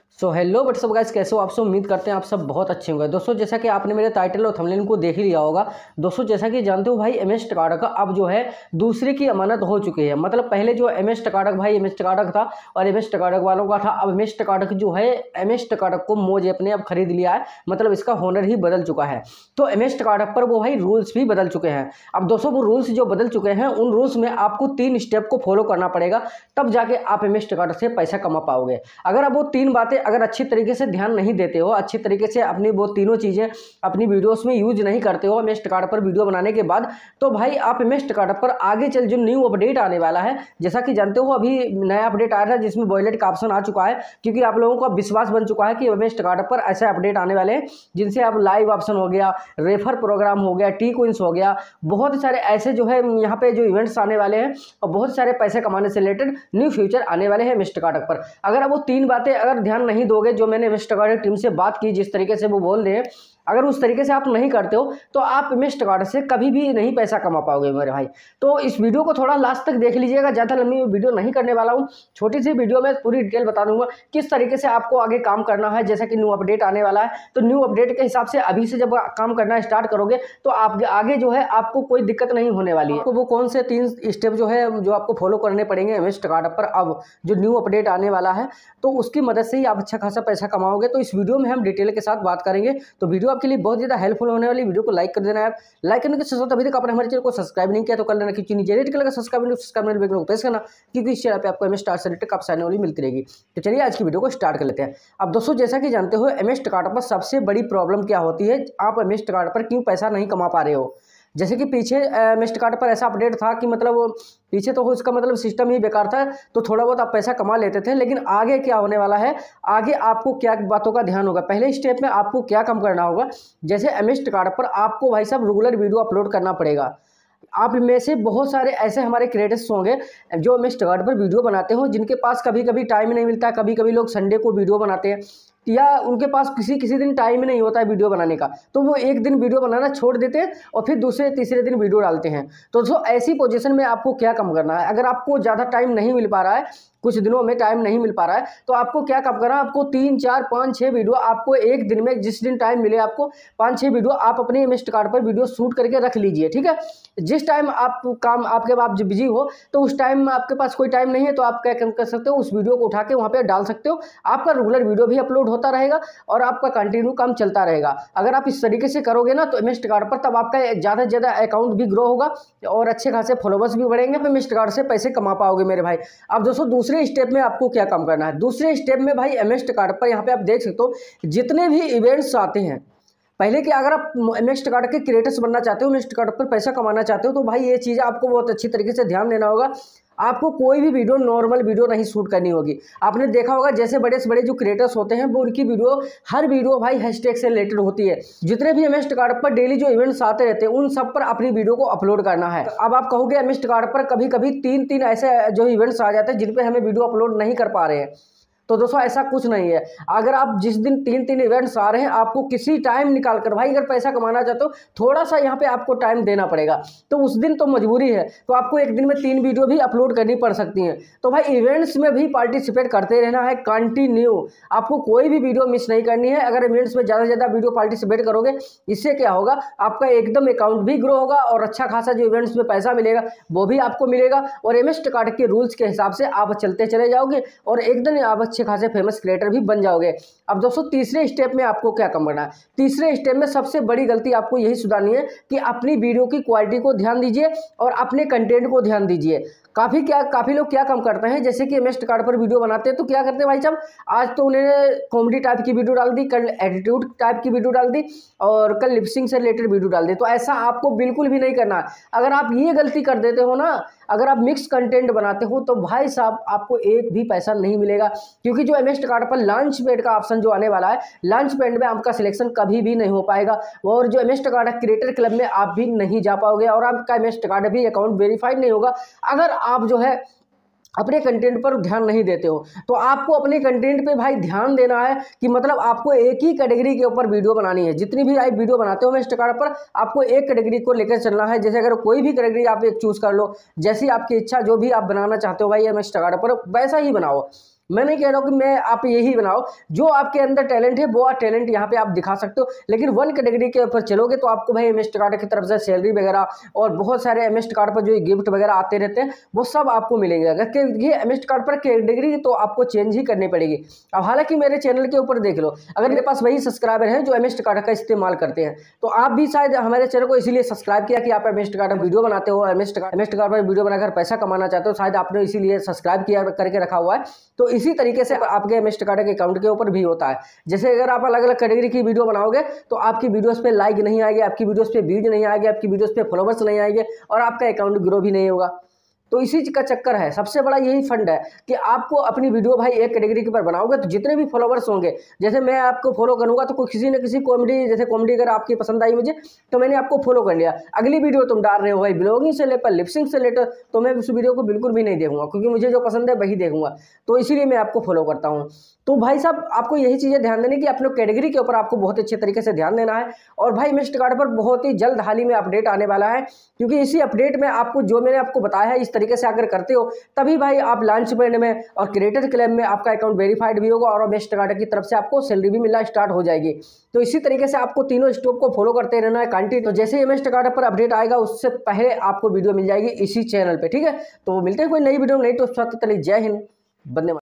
So hello what's up guys, कैसे हो आप सब। उम्मीद करते हैं आप सब बहुत अच्छे होंगे। दोस्तों जैसा कि आपने मेरे टाइटल और थंबनेल को देख ही लिया होगा। दोस्तों जैसा कि जानते हो भाई, एमएस टकाटक अब जो है दूसरे की अमानत हो चुकी है। मतलब पहले जो एमएस टकाटक भाई एमएस टकाटक था और एमएस टकाटक वालों का था। अब एमएस टकाटक जो है एमएस टकाटक को मोज ऐप ने अब खरीद लिया है। मतलब इसका होनर ही बदल चुका है। तो एमएस टकाटक पर वो भाई रूल्स भी बदल चुके हैं। अब दोस्तों वो रूल्स जो बदल चुके हैं उन रूल्स में आपको 3 स्टेप को फॉलो करना पड़ेगा, तब जाके आप एमएस टकाटक से पैसा कमा पाओगे। अगर आप वो 3 बातें अगर अच्छी तरीके से ध्यान नहीं देते हो, अच्छी तरीके से अपनी वो तीनों चीज़ें अपनी वीडियोस में यूज नहीं करते हो एमएस टकाटक पर वीडियो बनाने के बाद, तो भाई आप एमएस टकाटक पर आगे चल जो न्यू अपडेट आने वाला है, जैसा कि जानते हो अभी नया अपडेट आया था जिसमें वॉलेट का ऑप्शन आ चुका है। क्योंकि आप लोगों का विश्वास बन चुका है कि एमएस टकाटक पर ऐसे अपडेट आने वाले हैं जिनसे आप लाइव ऑप्शन हो गया, रेफर प्रोग्राम हो गया, टी कोइंस हो गया, बहुत सारे ऐसे जो है यहाँ पे जो इवेंट्स आने वाले हैं और बहुत सारे पैसे कमाने से रिलेटेड न्यू फ्यूचर आने वाले हैं एमएस टकाटक पर। अगर आप वो 3 बातें अगर ध्यान नहीं दोगे, जो मैंने एमएस टकाटक टीम से बात की, जिस तरीके से वो बोल रहे हैं, अगर उस तरीके से आप नहीं करते हो तो आप एमएस टकाटक से कभी भी नहीं पैसा कमा पाओगे मेरे भाई। तो इस वीडियो को थोड़ा लास्ट तक देख लीजिएगा। ज़्यादा लंबी वीडियो नहीं करने वाला हूँ, छोटी सी वीडियो में पूरी डिटेल बता दूंगा किस तरीके से आपको आगे काम करना है। जैसा कि न्यू अपडेट आने वाला है तो न्यू अपडेट के हिसाब से अभी से जब काम करना स्टार्ट करोगे तो आप आगे जो है आपको कोई दिक्कत नहीं होने वाली है। तो वो कौन से 3 स्टेप जो है जो आपको फॉलो करने पड़ेंगे एमएस टकाटक पर अब जो न्यू अपडेट आने वाला है, तो उसकी मदद से ही आप अच्छा खासा पैसा कमाओगे। तो इस वीडियो में हम डिटेल के साथ बात करेंगे। तो वीडियो आपके लिए बहुत ज़्यादा हेल्पफुल होने वाली। वीडियो को लाइक कर देना यार। लाइक करने के साथ अभी तक आपने हमारे चैनल को सब्सक्राइब नहीं किया तो कर लेना, क्योंकि नीचे रेड कलर का सब्सक्राइब को प्रेस करना, क्योंकि इस चैनल पे आपको एमएस टकाटक से रिलेटेड काफी सारी नॉलेज मिलती रहेगी। तो चलिए आज की वीडियो को स्टार्ट कर लेते हैं। अब दोस्तों जैसा कि जानते हो एमएस टकाटक पर सबसे बड़ी प्रॉब्लम क्या होती है, आप एमएस टकाटक पर क्यों पैसा नहीं कमा पा रहे हो। जैसे कि पीछे एमएस टकाटक पर ऐसा अपडेट था कि मतलब पीछे तो उसका मतलब सिस्टम ही बेकार था, तो थोड़ा बहुत आप पैसा कमा लेते थे। लेकिन आगे क्या होने वाला है, आगे आपको क्या बातों का ध्यान होगा। पहले स्टेप में आपको क्या काम करना होगा, जैसे एमएस टकाटक पर आपको भाई साहब रेगुलर वीडियो अपलोड करना पड़ेगा। आप में से बहुत सारे ऐसे हमारे क्रिएटर्स होंगे जो एमएस टकाटक पर वीडियो बनाते हो, जिनके पास कभी कभी टाइम नहीं मिलता। कभी कभी लोग संडे को वीडियो बनाते हैं या उनके पास किसी दिन टाइम नहीं होता है वीडियो बनाने का, तो वो एक दिन वीडियो बनाना छोड़ देते हैं और फिर दूसरे तीसरे दिन वीडियो डालते हैं। तो ऐसी पोजीशन में आपको क्या काम करना है, अगर आपको ज़्यादा टाइम नहीं मिल पा रहा है, कुछ दिनों में टाइम नहीं मिल पा रहा है, तो आपको क्या काम करना है, आपको 3, 4, 5, 6 वीडियो आपको एक दिन में, जिस दिन टाइम मिले आपको 5-6 वीडियो आप अपने एमएस टकाटक पर वीडियो शूट करके रख लीजिए। ठीक है, जिस टाइम आप काम आपके आप बिजी हो तो उस टाइम में आपके पास कोई टाइम नहीं है, तो आप क्या कर सकते हो, उस वीडियो को उठा के वहाँ पे डाल सकते हो। आपका रेगुलर वीडियो भी अपलोड होता रहेगा और आपका कंटिन्यू काम चलता रहेगा। अगर आप इस तरीके से करोगे ना तो एमएस टकाटक पर तब आपका ज़्यादा से ज़्यादा अकाउंट भी ग्रो होगा और अच्छे खासे फॉलोवर्स भी बढ़ेंगे, तो एमएस टकाटक से पैसे कमा पाओगे मेरे भाई। अब दोस्तों दूसरे स्टेप में आपको क्या काम करना है। दूसरे स्टेप में भाई एमएस टकाटक पर यहाँ पे आप देख सकते हो जितने भी इवेंट्स आते हैं, पहले कि अगर आप एमएस टकाटक के क्रिएटर्स बनना चाहते हो, एमएस टकाटक पर पैसा कमाना चाहते हो, तो भाई ये चीज़ आपको बहुत अच्छी तरीके से ध्यान देना होगा। आपको कोई भी वीडियो नॉर्मल वीडियो नहीं शूट करनी होगी। आपने देखा होगा जैसे बड़े से बड़े जो क्रिएटर्स होते हैं वो उनकी वीडियो, हर वीडियो भाई हैशटैग से रिलेटेड होती है। जितने भी एमएस टकाटक पर डेली जो इवेंट्स आते रहते हैं उन सब पर अपनी वीडियो को अपलोड करना है। अब आप कहोगे एमएस टकाटक पर कभी कभी 3-3 ऐसे जो इवेंट्स आ जाते हैं जिन पर हमें वीडियो अपलोड नहीं कर पा रहे हैं, तो दोस्तों ऐसा कुछ नहीं है। अगर आप जिस दिन 3-3 इवेंट्स आ रहे हैं, आपको किसी टाइम निकाल कर भाई अगर पैसा कमाना चाहते हो, थोड़ा सा यहाँ पे आपको टाइम देना पड़ेगा। तो उस दिन तो मजबूरी है, तो आपको एक दिन में 3 वीडियो भी अपलोड करनी पड़ सकती हैं। तो भाई इवेंट्स में भी पार्टिसिपेट करते रहना है कंटिन्यू, आपको कोई भी वीडियो मिस नहीं करनी है। अगर इवेंट्स में ज़्यादा से ज़्यादा वीडियो पार्टिसिपेट करोगे, इससे क्या होगा, आपका एकदम अकाउंट भी ग्रो होगा और अच्छा खासा जो इवेंट्स में पैसा मिलेगा वो भी आपको मिलेगा। और एमएस टकाटक के रूल्स के हिसाब से आप चलते चले जाओगे और एकदम आप अच्छे खासे फेमस क्रिएटर भी बन जाओगे। अब दोस्तों तीसरे स्टेप में आपको क्या काम करना है। तीसरे स्टेप में सबसे बड़ी गलती आपको यही सुधारनी है कि अपनी वीडियो की क्वालिटी को ध्यान दीजिए और अपने कंटेंट को ध्यान दीजिए। काफ़ी लोग क्या काम करते हैं, जैसे कि एमएस टकाटक पर वीडियो बनाते हैं तो क्या करते हैं भाई साहब, आज तो उन्होंने कॉमेडी टाइप की वीडियो डाल दी, कल एटीट्यूड टाइप की वीडियो डाल दी और कल लिपसिंग से रिलेटेड वीडियो डाल दी। तो ऐसा आपको बिल्कुल भी नहीं करना। अगर आप ये गलती कर देते हो ना, अगर आप मिक्स कंटेंट बनाते हो, तो भाई साहब आपको एक भी पैसा नहीं मिलेगा। क्योंकि जो एमएस टकाटक पर लॉन्च पैड का ऑप्शन जो आने वाला है, लॉन्च पैड में आपका सिलेक्शन कभी भी नहीं हो पाएगा और जो एमएस टकाटक क्रिएटर क्लब में आप भी नहीं जा पाओगे और आपका एमएस टकाटक भी अकाउंट वेरीफाइड नहीं होगा अगर आप जो है अपने कंटेंट पर ध्यान नहीं देते हो। तो आपको अपने कंटेंट पे भाई ध्यान देना है कि मतलब आपको एक ही कैटेगरी के ऊपर वीडियो बनानी है। जितनी भी आप वीडियो बनाते हो एमएस टकाटक पर, आपको एक कैटेगरी को लेकर चलना है। जैसे अगर कोई भी कैटेगरी आप एक चूज कर लो, जैसी आपकी इच्छा, जो भी आप बनाना चाहते हो भाई एमएस टकाटक पर वैसा ही बनाओ। मैं नहीं कह रहा हूँ कि मैं आप यही बनाओ, जो आपके अंदर टैलेंट है वो टैलेंट यहाँ पे आप दिखा सकते हो, लेकिन वन कैटेगरी के ऊपर चलोगे तो आपको भाई एमएस कार्ड की तरफ से सैलरी वगैरह और बहुत सारे एमएस कार्ड पर जो गिफ्ट वगैरह आते रहते हैं वो सब आपको मिलेंगे। अगर ये एमएस कार्ड पर कैटेगरी तो आपको चेंज ही करनी पड़ेगी। अब हालांकि मेरे चैनल के ऊपर देख लो, अगर मेरे पास वही सब्सक्राइबर हैं जो एमएस कार्ड का इस्तेमाल करते हैं, तो आप भी शायद हमारे चैनल को इसीलिए सब्सक्राइब किया कि आप एमएस कार्ड में वीडियो बनाते हो, एमएस कार्ड पर वीडियो बनाकर पैसा कमाना चाहते हो, शायद आपने इसीलिए सब्सक्राइब किया करके रखा हुआ है। तो इसी तरीके से आपके एमएस कार्ड के अकाउंट के ऊपर भी होता है। जैसे अगर आप अलग अलग कैटेगरी की वीडियो बनाओगे तो आपकी वीडियोस पे लाइक नहीं आएगी, आपकी वीडियोस पे व्यूज नहीं आएंगे, आपकी वीडियोस पे फॉलोवर्स नहीं आएंगे और आपका अकाउंट ग्रो भी नहीं होगा। तो इसी का चक्कर है, सबसे बड़ा यही फंड है कि आपको अपनी वीडियो भाई एक कैटेगरी के ऊपर बनाओगे तो जितने भी फॉलोवर्स होंगे, जैसे मैं आपको फॉलो करूंगा तो कोई किसी न किसी कॉमेडी, जैसे कॉमेडी अगर आपकी पसंद आई मुझे तो मैंने आपको फॉलो कर लिया, अगली वीडियो तुम डाल रहे हो भाई ब्लॉगिंग से लेकर लिपसिंग से लेकर, तो मैं उस वीडियो को बिल्कुल भी नहीं देखूंगा, क्योंकि मुझे जो पसंद है वही देखूंगा। तो इसीलिए मैं आपको फॉलो करता हूँ। तो भाई साहब आपको यही चीज़ें ध्यान देनी कि अपने कैटेगरी के ऊपर आपको बहुत अच्छे तरीके से ध्यान देना है। और भाई एमएस कार्ड पर बहुत ही जल्द हाल ही में अपडेट आने वाला है, क्योंकि इसी अपडेट में आपको जो मैंने आपको बताया है इस तरीके से अगर करते हो तभी भाई आप लॉन्च पैड में और क्रिएटर क्लेम में आपका अकाउंट वेरीफाइड भी होगा और एमएस कार्ड की तरफ से आपको सैलरी भी मिलना स्टार्ट हो जाएगी। तो इसी तरीके से आपको तीनों स्टेप को फॉलो करते रहना है कंटिन्यू। तो जैसे ही एमएस कार्ड पर अपडेट आएगा उससे पहले आपको वीडियो मिल जाएगी इसी चैनल पर, ठीक है। तो मिलते हैं कोई नई वीडियो, नहीं तो जय हिंद, वंदे मातरम।